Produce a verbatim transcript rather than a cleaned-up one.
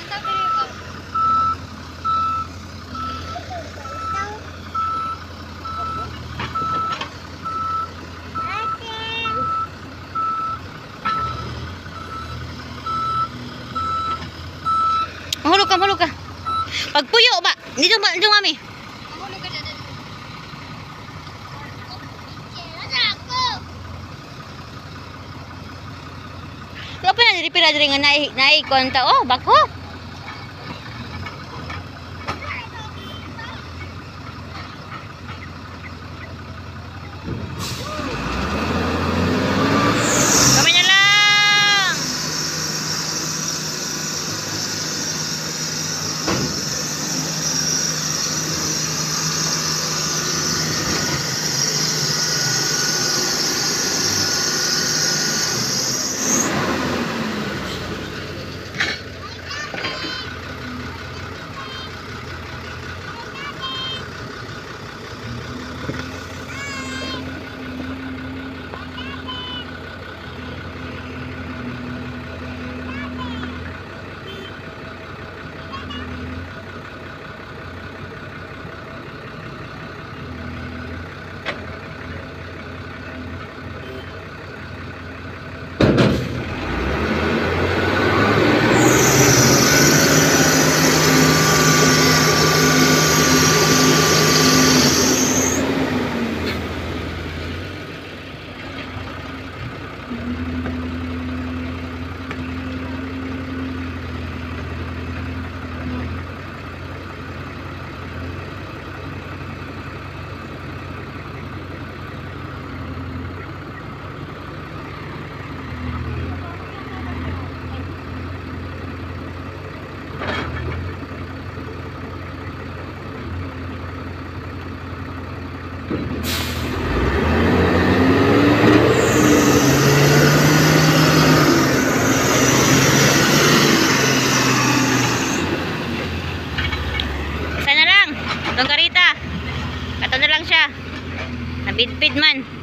Mahulog ka, mahulog ka. Pagpuyo ba? Dito ba? Dito mami. Mahulog ka dyan. Kaya pa na diripira diri nga nai nai konta oh bako. Kami na lang. Isa na lang. Doon ka Rita. Kato na lang siya. Nabidbid man.